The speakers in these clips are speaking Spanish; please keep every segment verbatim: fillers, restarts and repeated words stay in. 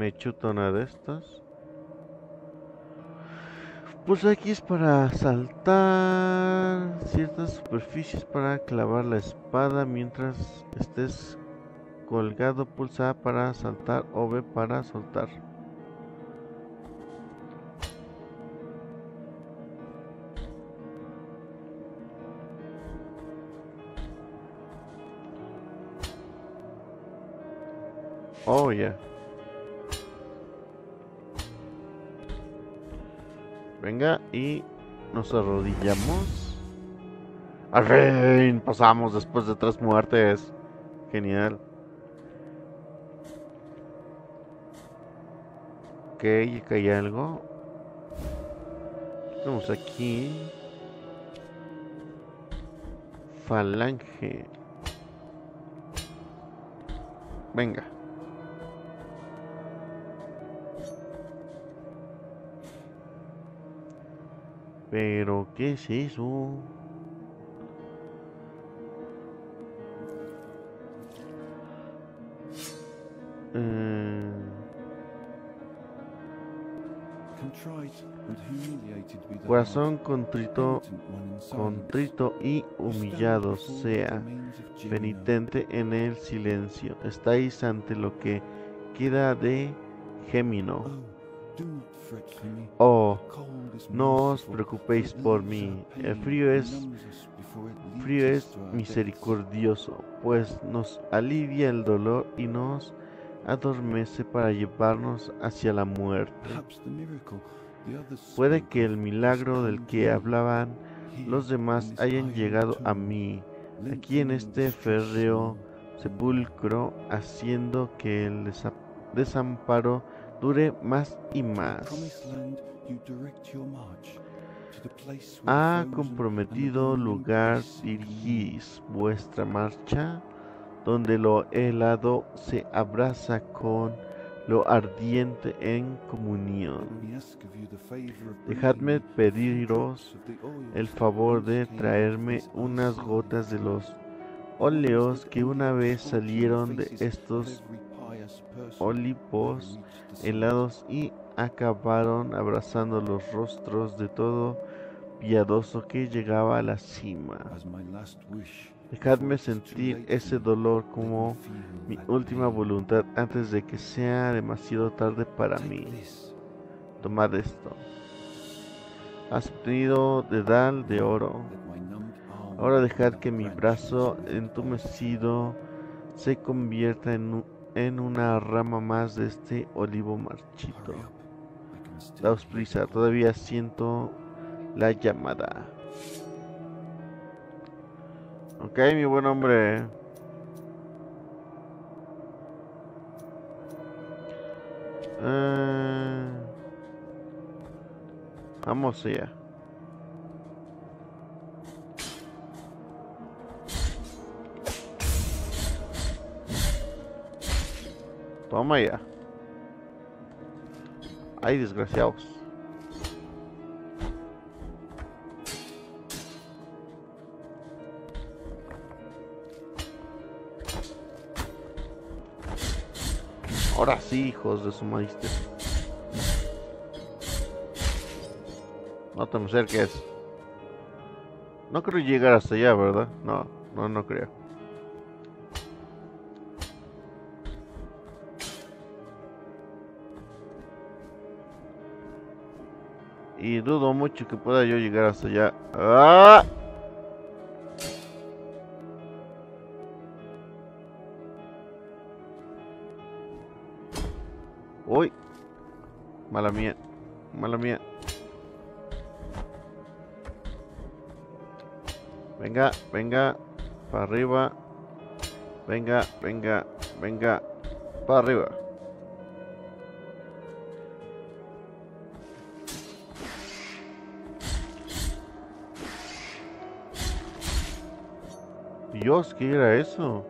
me chuto una de estas. Pues aquí es para saltar ciertas superficies para clavar la espada mientras estés colgado. Pulsa A para saltar o B para soltar. Oh, ya. Yeah. Venga, y nos arrodillamos. Al fin pasamos después de tres muertes. Genial. Ok, acá hay algo. Vamos aquí. Falange. Venga. Pero, ¿qué es eso? Eh... Corazón contrito, contrito y humillado sea, penitente en el silencio. Estáis ante lo que queda de Gémino. Oh, no os preocupéis por mí. El frío es frío es misericordioso, pues nos alivia el dolor y nos adormece para llevarnos hacia la muerte. Puede que el milagro del que hablaban los demás hayan llegado a mí, aquí en este férreo sepulcro, haciendo que el desamparo dure más y más. A comprometido lugar dirigís vuestra marcha, donde lo helado se abraza con lo ardiente en comunión. Dejadme pediros el favor de traerme unas gotas de los óleos que una vez salieron de estos olivos helados y acabaron abrazando los rostros de todo piadoso que llegaba a la cima. Dejadme sentir ese dolor como mi última voluntad antes de que sea demasiado tarde para mí. Tomad esto. Has obtenido dedal de oro. Ahora dejad que mi brazo entumecido se convierta en, en una rama más de este olivo marchito. Daos prisa, todavía siento la llamada. Ok, mi buen hombre. Uh, vamos allá. Toma ya. Ay, desgraciados. Ahora sí, hijos de su maíster. No te me acerques. No creo llegar hasta allá, ¿verdad? No, no, no creo. Y dudo mucho que pueda yo llegar hasta allá. ¡Ah! Uy. Mala mía. Mala mía. Venga, venga. Para arriba. Venga, venga, venga. Para arriba. Dios, ¿qué era eso?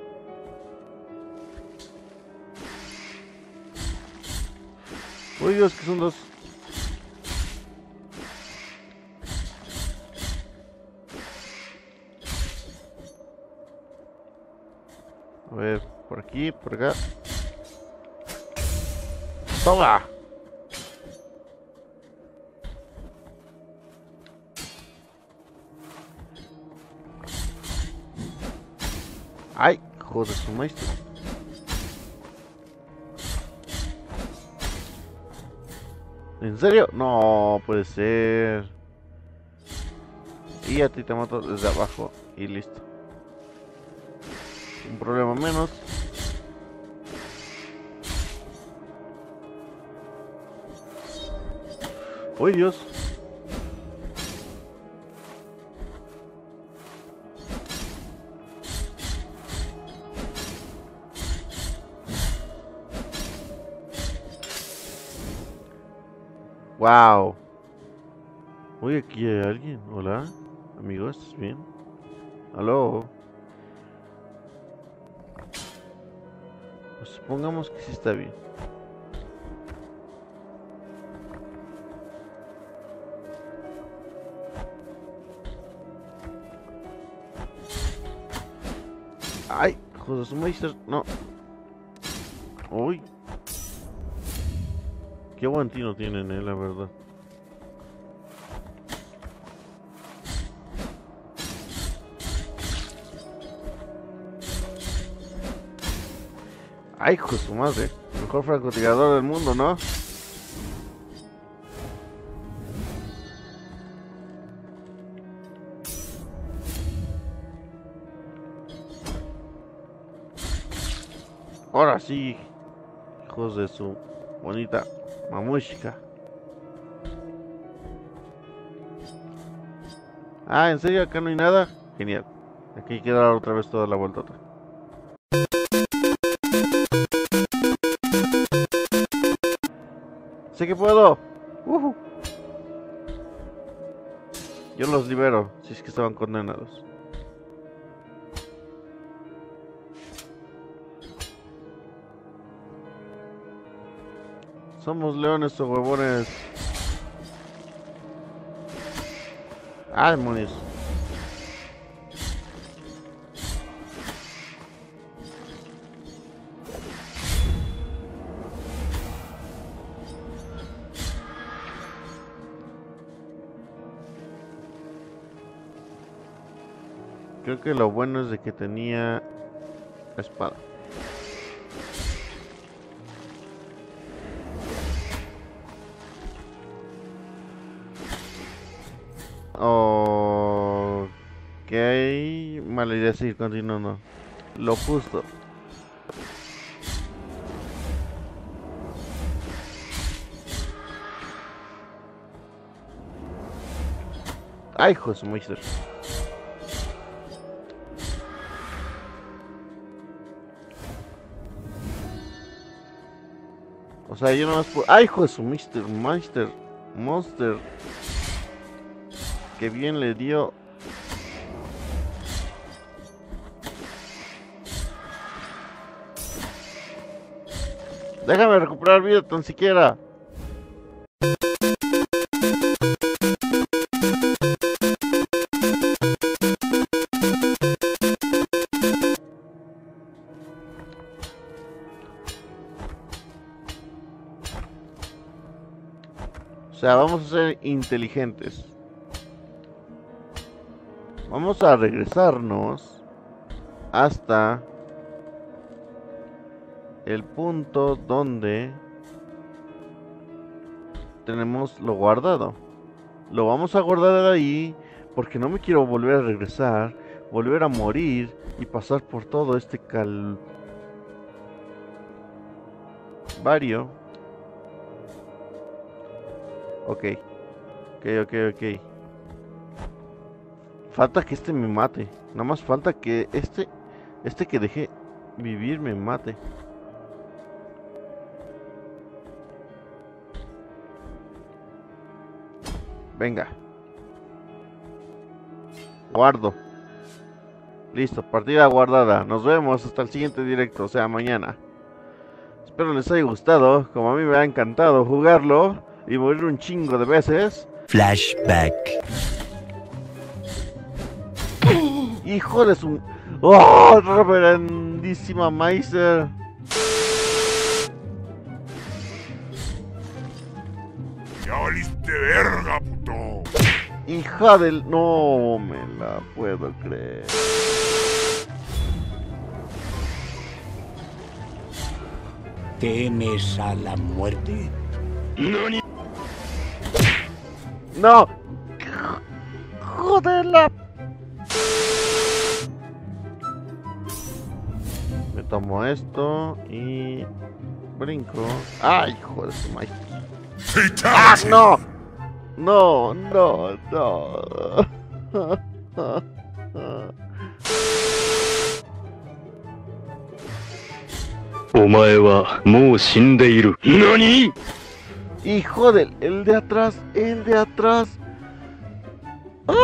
Uy, Dios, que son dos. A ver, por aquí, por acá. Toma. Ay, joder, su maestro. ¿En serio? No puede ser. Y a ti te mato desde abajo y listo. Un problema menos. ¡Uy, Dios! ¡Wow! Uy, aquí hay alguien. Hola, amigo, ¿estás bien? ¿Aló? Pues supongamos que sí está bien. ¡Ay! Joder, su meister, no. ¡Uy! Qué buen tino tienen, eh, la verdad. ¡Ay, hijo de su madre! Mejor francotirador del mundo, ¿no? Ahora sí, hijos de su bonita mamushka. Ah, ¿en serio? ¿Acá no hay nada? Genial. Aquí hay que dar otra vez toda la vueltota. ¡Sé que puedo! Uh-huh. Yo los libero, si es que estaban condenados. Somos leones o huevones. Ah, demonios. Creo que lo bueno es de que tenía espada. Ok, mala idea seguir continuando. Lo justo. Ay, José Meister. O sea, yo no más puedo. Ay, hijo de su Mister Meister Monster. Que bien le dio. Déjame recuperar vida tan siquiera. O sea, vamos a ser inteligentes. Vamos a regresarnos hasta el punto donde tenemos lo guardado. Lo vamos a guardar de ahí porque no me quiero volver a regresar, volver a morir y pasar por todo este calvario. Ok, ok, ok, ok. Falta que este me mate. Nada más falta que este, este que dejé vivir me mate. Venga. Guardo. Listo, partida guardada. Nos vemos hasta el siguiente directo, o sea, mañana. Espero les haya gustado, como a mí me ha encantado jugarlo y morir un chingo de veces. Flashback. Hijo de su... ¡Oh, reverendísima Meister! ¡Vete verga, puto! Hija del... No me la puedo creer. ¿Temes a la muerte? ¡No! ¡Joder la... Me tomo esto y... brinco. ¡Ay, joder, su madre! ¡Ah, no! No, no, no. お前はもう死んでいる。何 Hijo del... el de atrás, el de atrás. ¡Ah!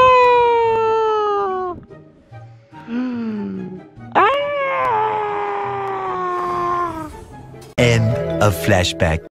¡Ah! End of flashback.